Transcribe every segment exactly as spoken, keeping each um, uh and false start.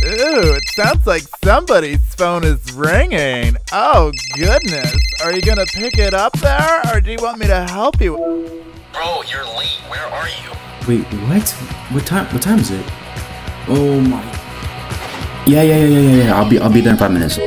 Ooh, it sounds like somebody's phone is ringing. Oh, goodness. Are you gonna pick it up there, or do you want me to help you? Bro, you're late. Where are you? Wait, what? What time? What time is it? Oh my. Yeah, yeah, yeah, yeah, yeah, yeah. I'll be, I'll be there in five minutes.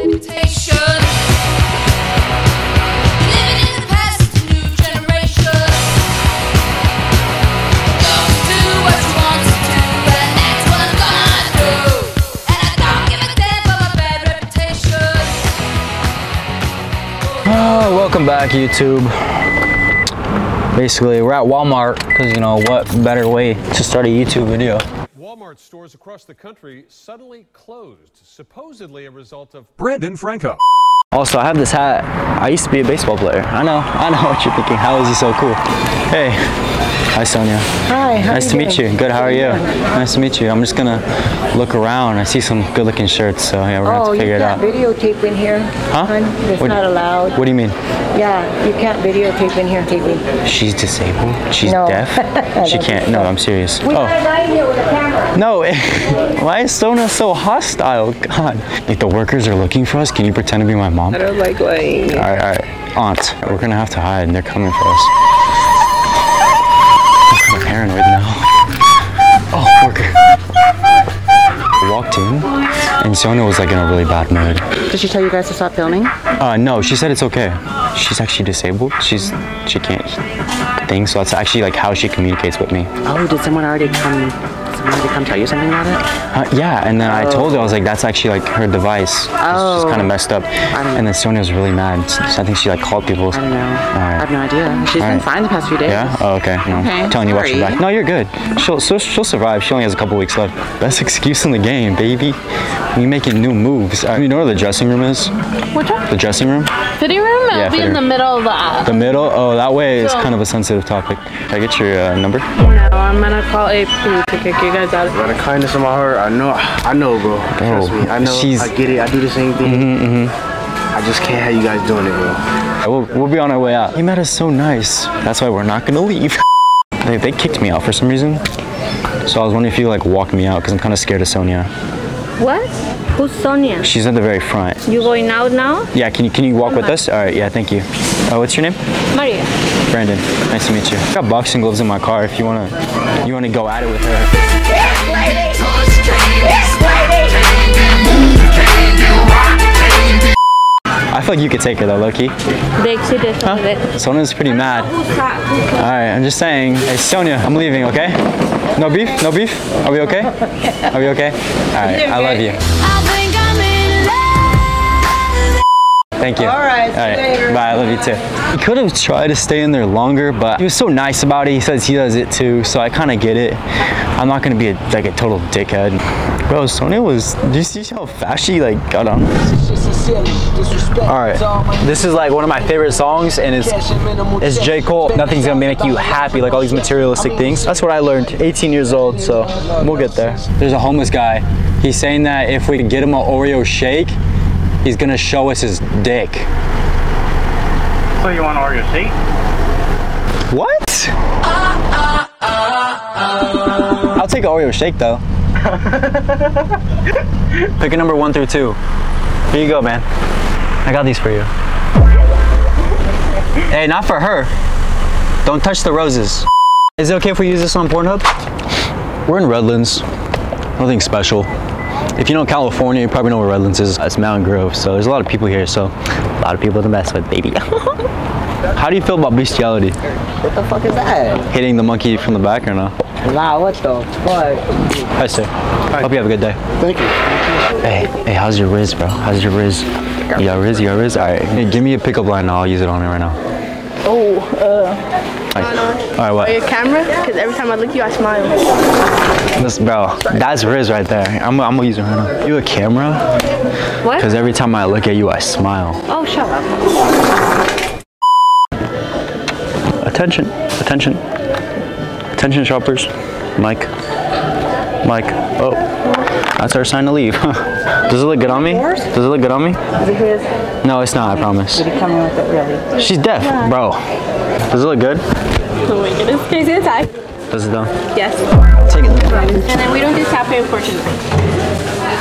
Oh, welcome back, YouTube. Basically, we're at Walmart because, you know, what better way to start a YouTube video? Walmart stores across the country suddenly closed, supposedly a result of Brandon Franco. Also, I have this hat. I used to be a baseball player. I know, I know what you're thinking. How is he so cool? Hey. Hi, Sonia. Hi. How nice to doing? meet you. Good. How are you? Nice to meet you. I'm just gonna look around. I see some good-looking shirts, so yeah, we're gonna have to figure it out. Oh, you can't videotape in here. Huh? Hun. It's what, not allowed. What do you mean? Yeah, you can't videotape in here, T V. She's disabled. She's no. deaf. She can't. No, I'm serious. We oh. got a guy here with a camera. No. Why is Sonia so hostile? God. Like the workers are looking for us. Can you pretend to be my mom? I don't like lying. All right, all right, Aunt. We're gonna have to hide, and they're coming for us. I'm kind of paranoid now. Oh, worker. We walked in, and Sonia was like in a really bad mood. Did she tell you guys to stop filming? Uh, no, she said it's okay. She's actually disabled. She's she can't think, so that's actually like how she communicates with me. Oh, did someone already come? Someone already come tell you something about it? Uh, yeah, and then oh. I told her, I was like, that's actually like her device. Oh. It's just kind of messed up. And then Sonia was really mad. So I think she like called people. I don't know. Right. I have no idea. She's All been right. fine the past few days. Yeah? Oh, okay. No. Okay, I'm telling you, watch sorry. her back. No, you're good. She'll, she'll, she'll survive. She only has a couple weeks left. Best excuse in the game, baby. You making new moves. Uh, you know where the dressing room is? Which one? The dressing room? Fitting room? It'll Yeah, be in the middle of the app. The middle? Oh, that way is So- kind of a sensitive topic. Can I get your uh, number? No, I'm gonna call A P to kick you guys out. By the kindness of my heart, I know, I know, bro. Trust me, I know. she's- I get it. I do the same thing. Mm-hmm, mm-hmm. I just can't have you guys doing it, bro. We'll, we'll be on our way out. He met us so nice. That's why we're not gonna leave. they, they kicked me out for some reason. So I was wondering if you like walk me out because I'm kind of scared of Sonia. What? Who's Sonia? She's at the very front. You going out now? Yeah, can you can you walk with us? All right, yeah, thank you. Uh, what's your name? Maria. Brandon. Nice to meet you. I got boxing gloves in my car if you wanna you wanna go at it with her. Yes, lady! Yes, lady! I feel like you could take her though, Loki. They exceeded some of it. Sonia's pretty mad. Alright, I'm just saying. Hey Sonia, I'm leaving, okay? No beef? No beef? Are we okay? Are we okay? Alright, I love you. Thank you. All right, see you later. Bye, I love you too. He could have tried to stay in there longer, but he was so nice about it. He says he does it too, so I kind of get it. I'm not gonna be a, like a total dickhead. Bro, Sonia was, did you see how fast she like got on? All right, this is like one of my favorite songs, and it's, it's J. Cole. Nothing's gonna make you happy, like all these materialistic things. That's what I learned, eighteen years old, so we'll get there. There's a homeless guy. He's saying that if we could get him an Oreo shake, he's gonna show us his dick. So you want an Oreo shake? What? I'll take an Oreo shake though. Pick a number one through two. Here you go, man. I got these for you. Hey, not for her. Don't touch the roses. Is it okay if we use this on Pornhub? We're in Redlands. Nothing special. If you know California, you probably know where Redlands is. It's Mountain Grove, so there's a lot of people here, so a lot of people to mess with, baby. How do you feel about bestiality? What the fuck is that? Hitting the monkey from the back or no? Nah, what the fuck? Hi, sir. Hi. Hope you have a good day. Thank you. Hey, hey, how's your Riz, bro? How's your Riz? You got Riz? You got Riz? All right, hey, give me a pickup line and I'll use it on it right now. Oh, uh. Hi. All right, what? Are you a camera? Because every time I look at you, I smile. Listen, bro, that's Riz right there. I'm, I'm gonna use it right now. You a camera? What? Because every time I look at you, I smile. Oh, shut up. Attention, attention, attention shoppers. Mike, Mike, oh, that's our sign to leave. Does it look good on me? Does it look good on me? Is it his? No, it's not, I promise. Did he come in with it, really? She's deaf, bro. Does it look good? Oh my goodness. Can you see the tag? Does it though? Yes. Take it. And then we don't do tap pay, unfortunately.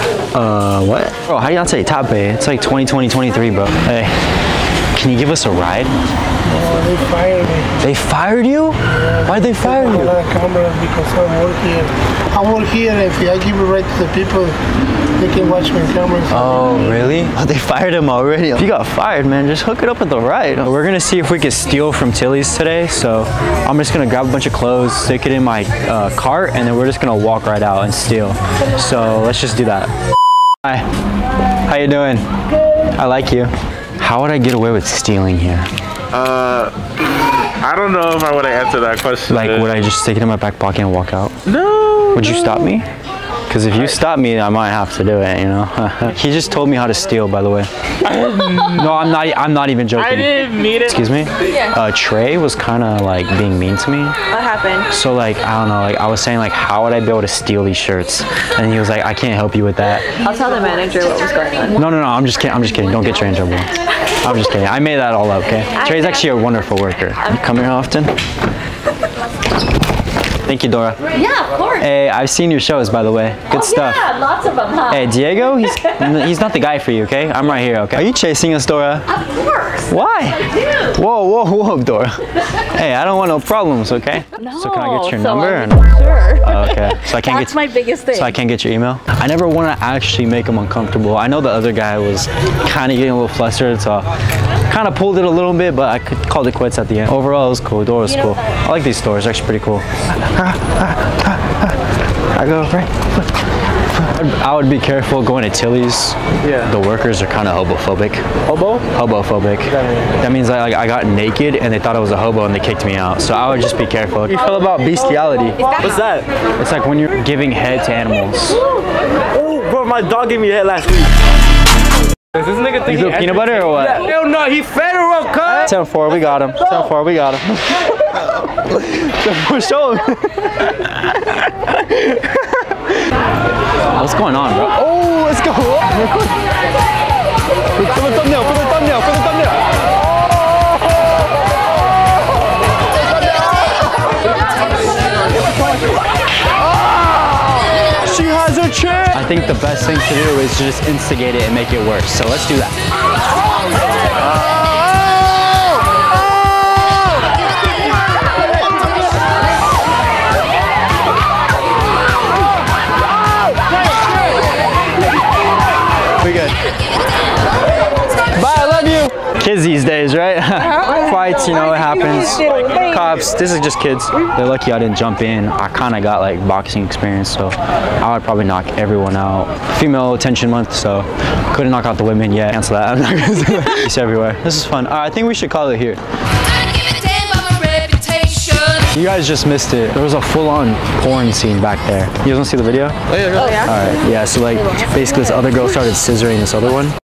Uh, what? Bro, how do you not say tape? It's like twenty twenty, twenty-three, bro. Hey, can you give us a ride? Oh, they fired me. They fired you? Yeah, Why'd they fire you? A lot of cameras because I work here. I work here, and if I give it right to the people, they can watch my cameras. Oh, really? Oh, they fired him already. If you got fired, man, just hook it up with the ride. We're gonna see if we can steal from Tilly's today. So I'm just gonna grab a bunch of clothes, stick it in my uh, cart, and then we're just gonna walk right out and steal. So let's just do that. Hi, how you doing? Good. I like you. How would I get away with stealing here? Uh, I don't know if I want to answer that question. Like, would I just stick it in my back pocket and walk out? No. Would you no. stop me? Because if you stop me, I might have to do it, you know? He just told me how to steal, by the way. No, I'm not I'm not even joking. I didn't mean it. Excuse me? Yeah. Uh, Trey was kind of like being mean to me. What happened? So like, I don't know, like I was saying like, how would I be able to steal these shirts? And he was like, I can't help you with that. I'll tell the manager what was going on. No, no, no, I'm just kidding, I'm just kidding. Don't get Trey in trouble. I'm just kidding. I made that all up, okay? Trey's actually a wonderful worker. You come here often? Thank you, Dora. Yeah, of course. Hey, I've seen your shows, by the way. Good oh, stuff. Yeah, lots of them, huh? Hey, Diego, he's he's not the guy for you, okay? I'm right here, okay? Are you chasing us, Dora? Of course. Why? I do. Whoa, whoa, whoa, Dora. Hey, I don't want no problems, okay? No. So can I get your so number? I'm Or no? Sure. Oh, okay. So I can't That's get my biggest thing. So I can't get your email? I never want to actually make him uncomfortable. I know the other guy was kind of getting a little flustered, so kind of pulled it a little bit, but I could call it quits at the end. Overall, it was cool. Dora was cool. I like these stores. They're actually pretty cool. I go right. I would be careful going to Tilly's. Yeah. The workers are kind of hobophobic. Hobo? Hobophobic. That means I, like, I got naked and they thought I was a hobo and they kicked me out. So I would just be careful. How do you feel about bestiality? What's that? It's like when you're giving head to animals. Oh, bro, my dog gave me a head last week. Does this nigga think You do peanut butter or what? Yeah, hell no, he federal, cut. ten four, we got him. ten four, we got him. ten four, show him. What's going on, bro? Oh, let's go. For the thumbnail, for the thumbnail, for the thumbnail. Oh, she has a chance. I think the best thing to do is to just instigate it and make it worse. So let's do that. We good. Bye, I love you. Kids these days, right? Fights, you know, it happens. Cops, this is just kids. They're lucky I didn't jump in. I kind of got like boxing experience, so I would probably knock everyone out. Female attention month, so couldn't knock out the women yet. Cancel that. I'm not gonna say that. It's everywhere. This is fun. All right, I think we should call it here. You guys just missed it. There was a full-on porn scene back there. You guys want to see the video? Oh, yeah? All right, yeah, so like basically this other girl started scissoring this other one.